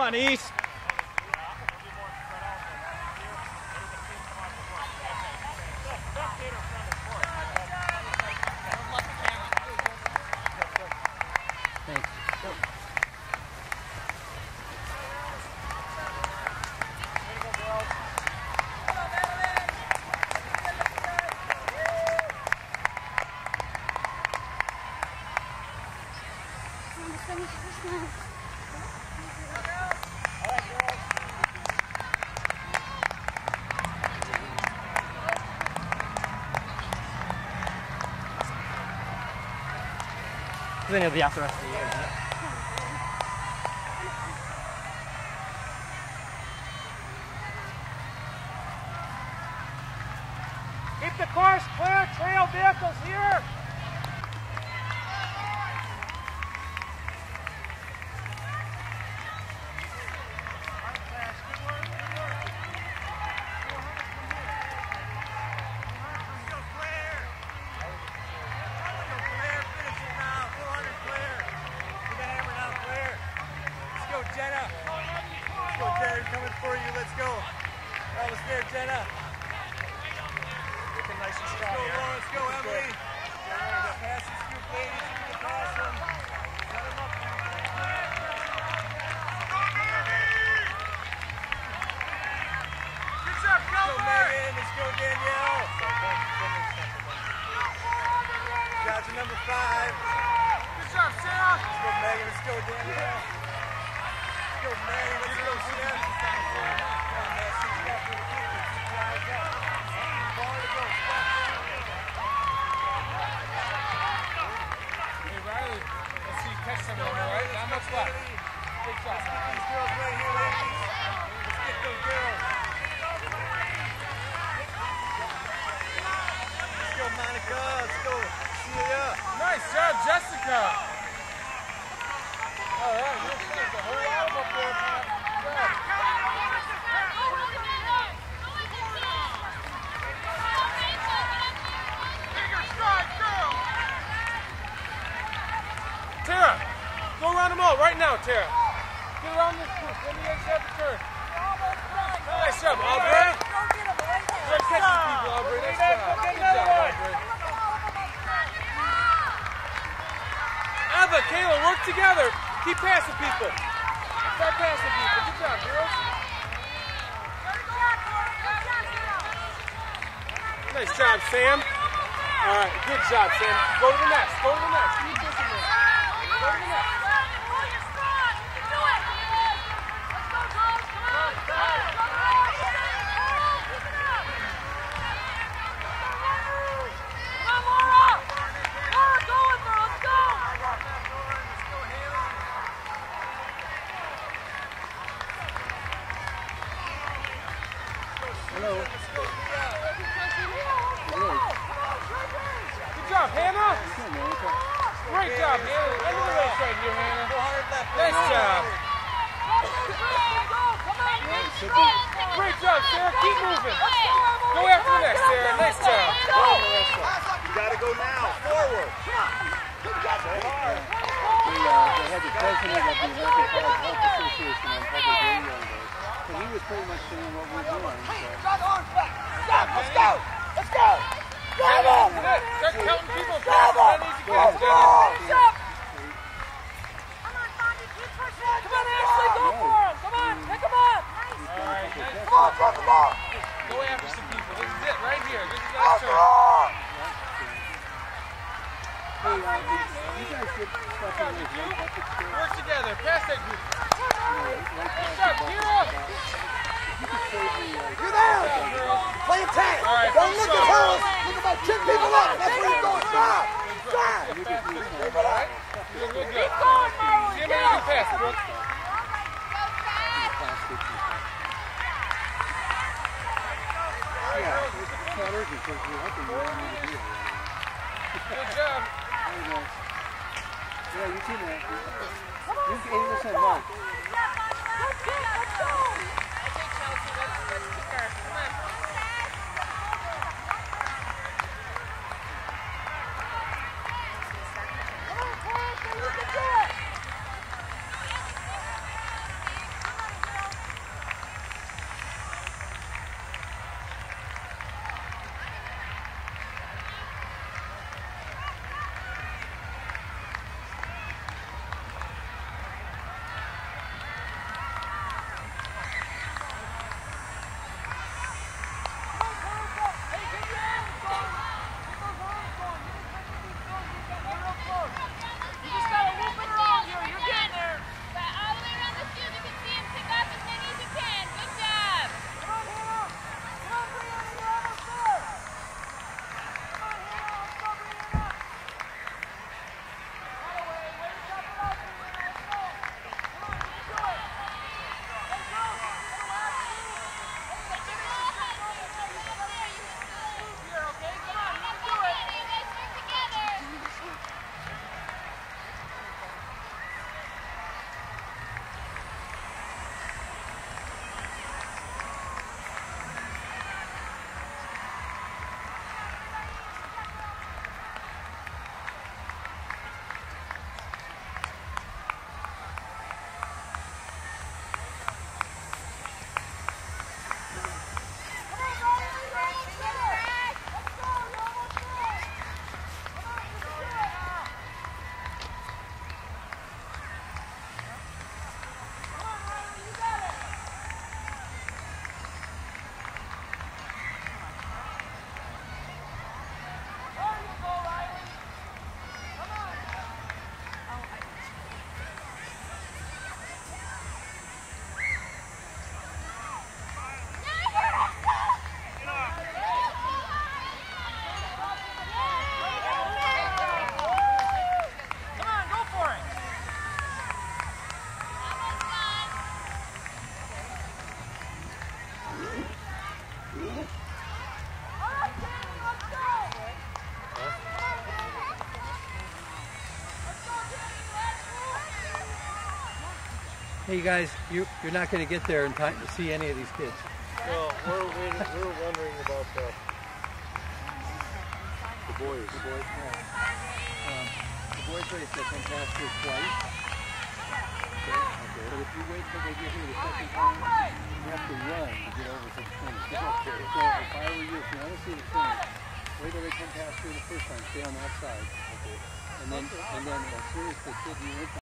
on, East. Then it'll be out the rest of the year, isn't it? Keep the course clear, trail vehicles here. Tara, get around this group. Then you guys have the turn. Nice job, Aubrey. Good catching people, Aubrey. Nice job. Good job, Aubrey. Eva, Kayla, work together. Keep passing people. Start passing people. Good job, girls. Nice job, Sam. All right, good job, Sam. Go to the next. Go to the next. Keep pushing there. Go to the next. Hey guys, you're not going to get there in time to see any of these kids. Well, we're wondering about the boys. The boys, yeah. The boys race that come past here twice. Okay. But if you wait till they get here the second time, you have to run to get over to the finish. Okay. So if I were you, if you want to see the finish, wait till they come past here the first time. Stay on that side. Okay. And then as soon as the kid you